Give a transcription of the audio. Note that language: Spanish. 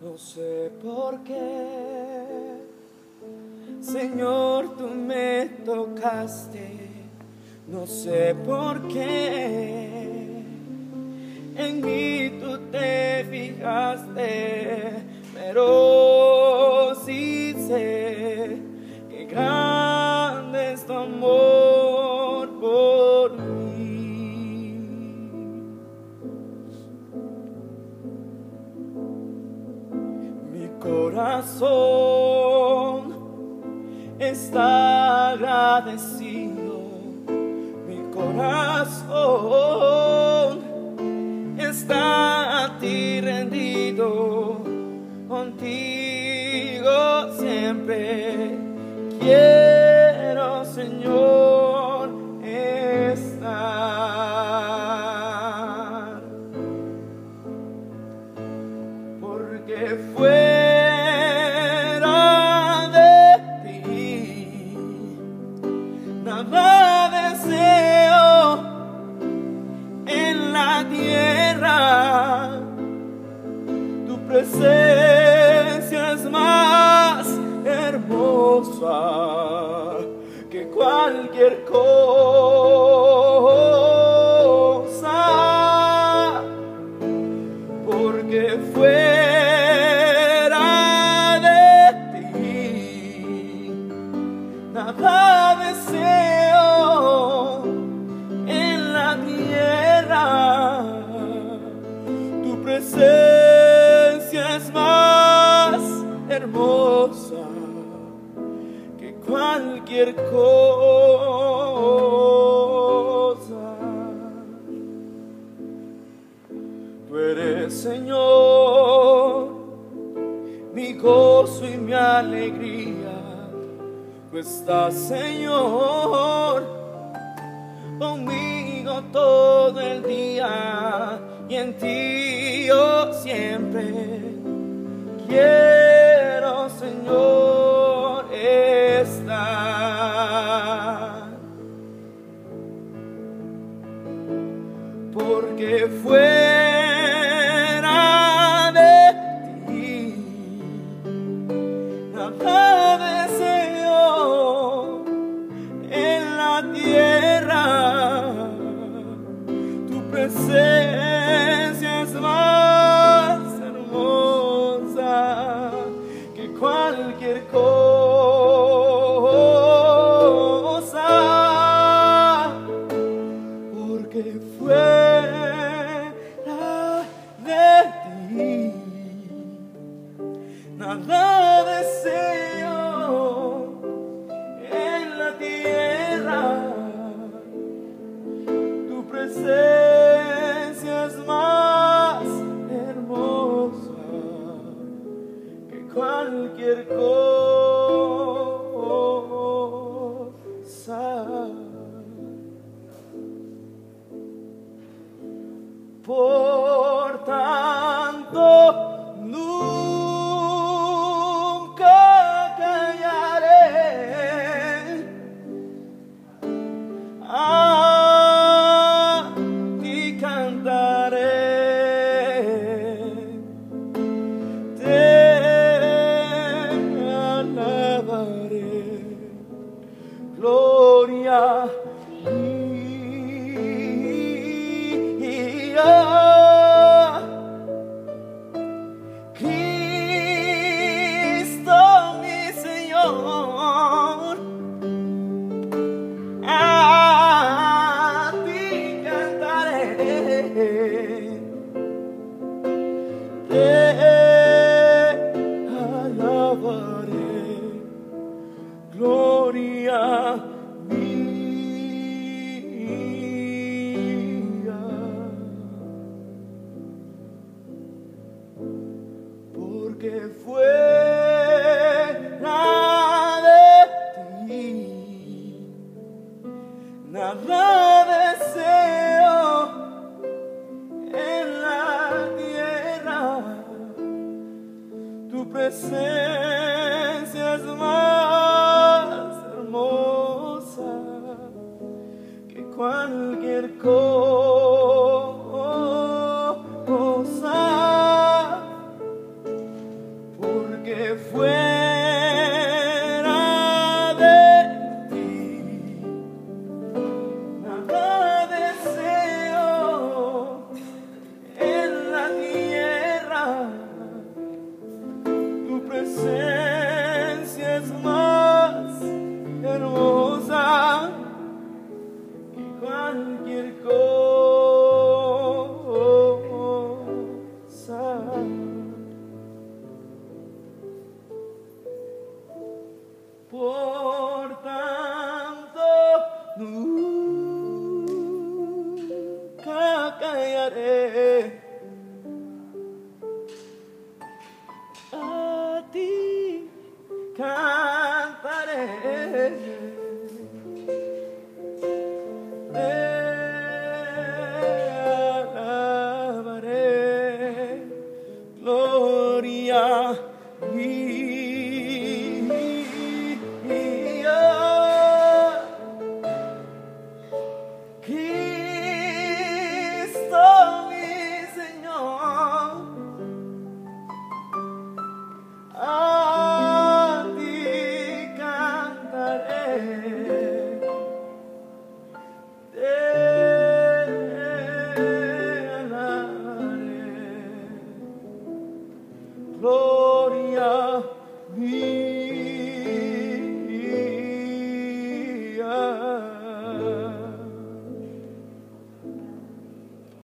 No sé por qué, Señor, tú me tocaste. No sé por qué en mí tú te fijaste, pero sí sé que grande es tu amor por mí. Mi corazón está agradecido, mi corazón está a ti rendido, contigo siempre quiero, Señor, estar, porque fuera de ti nada deseo en la tierra. Tu presencia es más hermosa que cualquier cosa, porque fuera de ti nada deseo en la tierra. Tu presencia es más hermosa que cualquier cosa. Tú eres, Señor, mi gozo y mi alegría. Tú estás, Señor, conmigo todo el día, y en ti yo siempre quiero, Señor, estar, porque fuera de ti nada deseo en la tierra. Tu presencia es más hermosa que cualquier cosa, porque fuera de ti nada deseo en la tierra. Tu presencia es más hermosa que cualquier cosa. Por tanto, nunca callaré, a ti cantaré, te alabaré, gloria mía. Cristo mi Señor, a ti cantaré, te alabaré, gloria mía, porque fuera de ti nada deseo en la tierra. Tu presencia es más hermosa que cualquier cosa, callaré. A ti cantaré. Te alabaré. Gloria mía. Cristo mi Señor, a ti cantaré, te alabaré. Gloria mía.